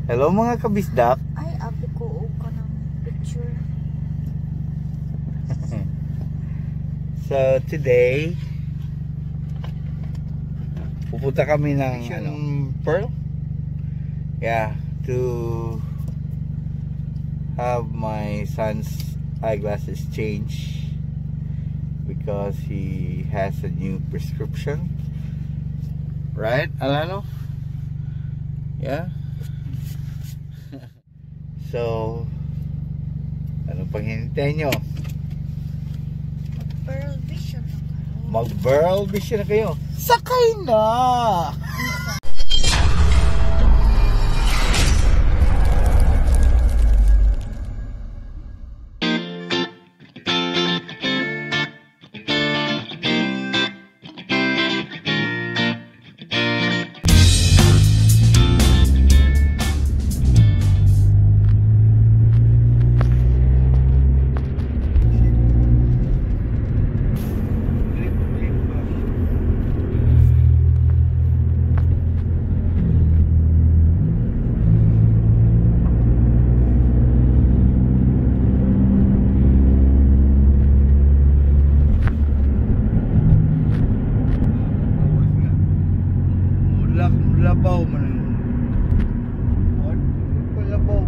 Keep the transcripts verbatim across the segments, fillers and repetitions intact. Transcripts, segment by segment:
Hello mga kabisdak. Ay, abi ko ka ng picture. So today pupunta kami ng ano, Pearle. Yeah, to have my son's eyeglasses changed because he has a new prescription. Right, Alano? Yeah. So, ano pang hinintay nyo? Pearle Vision na kayo. Mag-Pearle Vision na kayo. Sakay na! Labaw man on labaw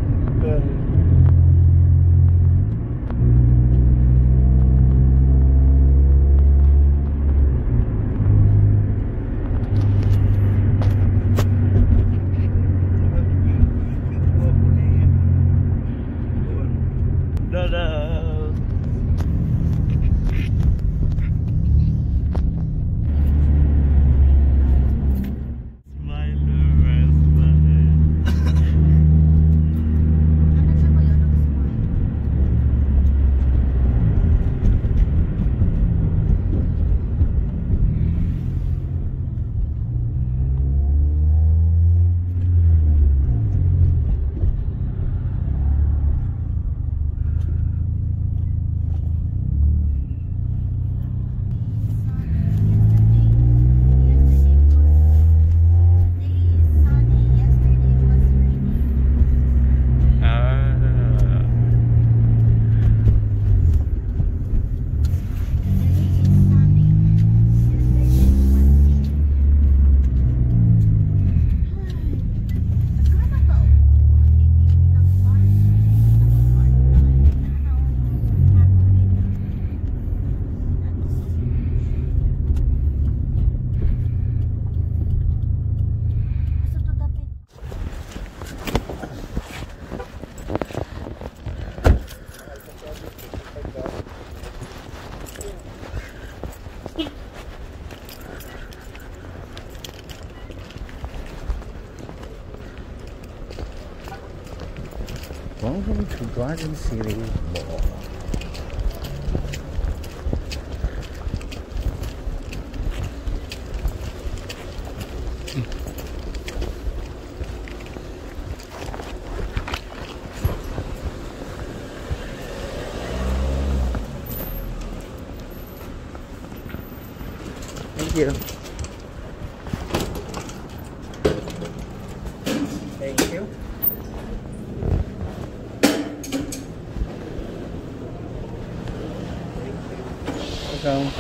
Welcome to Garden City Mall. Thank you. Thank you. Welcome.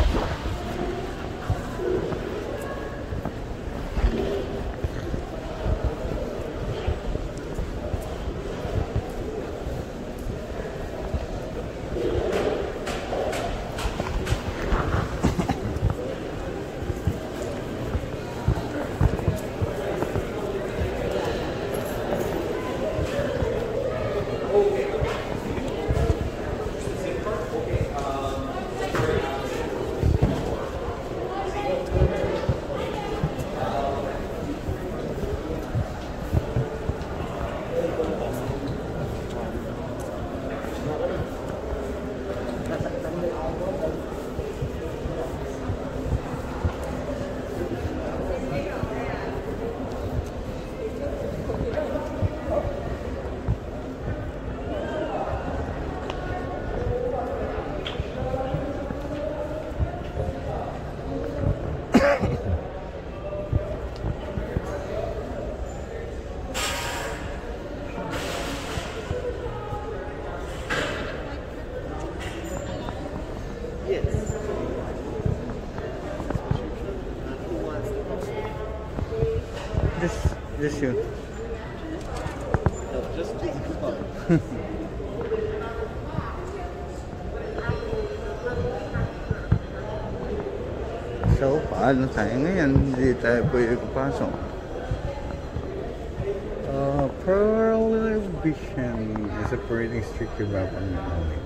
Just, just you. Just So, paano tayo ngayon? Hindi tayo pwede kupasok. Uh, Pearle Vision is a pretty strict map on the only.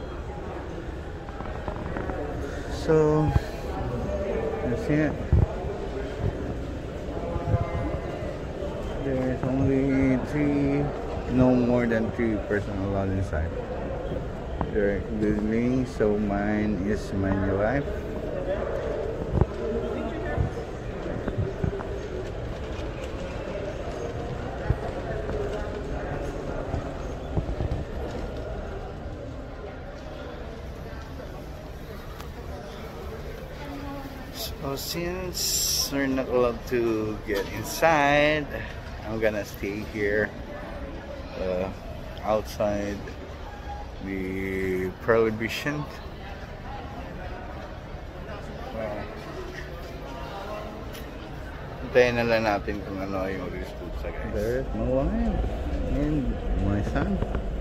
So, that's it. There's only three, no more than three person allowed inside. They're including, so mine is Mind Your Life. So since we're not allowed to get inside, I'm gonna stay here uh, outside the prohibition. Uh, Hintayin na lang natin kung ano yung response sa guys. There's no one and my son.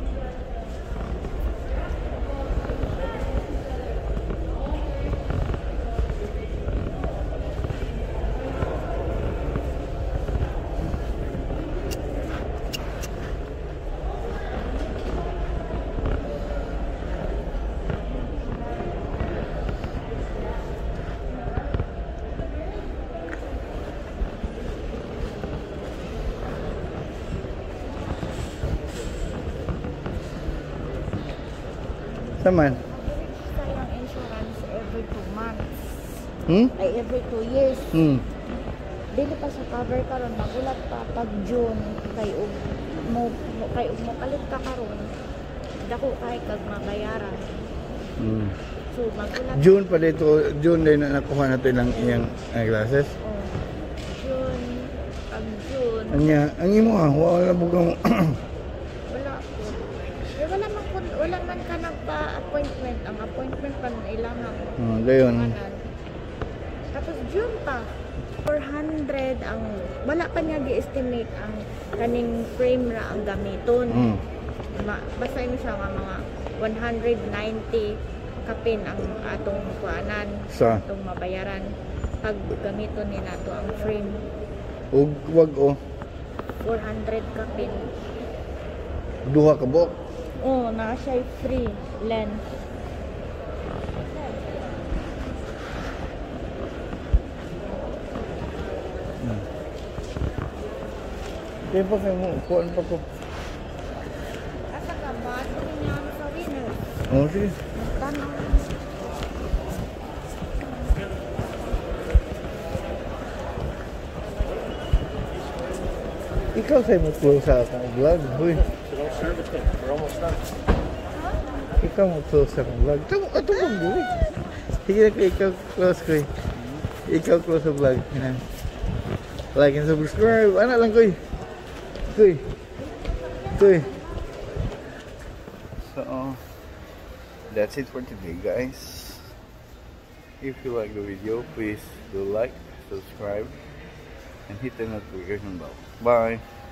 Saman? Sa yung insurance every two months. Hmm? Ay, every two years. Hmm. Dili pa sa cover karon magulat pa pag June kay ug mo mo- kay ug mo kalit ka karon. Dako kay kag mabayaran. Hmm. So magulat. June pa dito, June din na nakuha natin ng iyang uh, glasses. Oh. June, pag June, Anya, ang imo ha, wala bugang wala po. Eh, wala man kun wala man ka nagpa-appointment. Ang appointment pa ilangan. oh, gayon. Kanan. Tapos June pa. four hundred ang wala pa niya gi-estimate ang kaning frame ra ang gamiton. Hmm. Ma, basta yun siya nga mga one hundred ninety kapin ang atong kuanan, Sa atong mabayaran pag gamiton ni nato ang frame. ug wag o four hundred kapin. duha ka buok. Oh, na siya free lens. Kaya pa kayo mo, kuhaan pa ko. Asa ka ba? Ito niya sa winner. Oh, sige. Tanong. Ikaw sa'yo mo close sa akong vlog. Huy, So don't serve it then. We're almost done. ikaw mo close sa akong vlog. Ito, ito mo gawin. Sige na kayo, ikaw close ko eh. Ikaw close sa vlog. Yan. Like and subscribe. Ano lang ko eh. Kuy. Kuy. So, that's it for today, guys. If you like the video, please do like, subscribe, and hit the notification bell. Bye.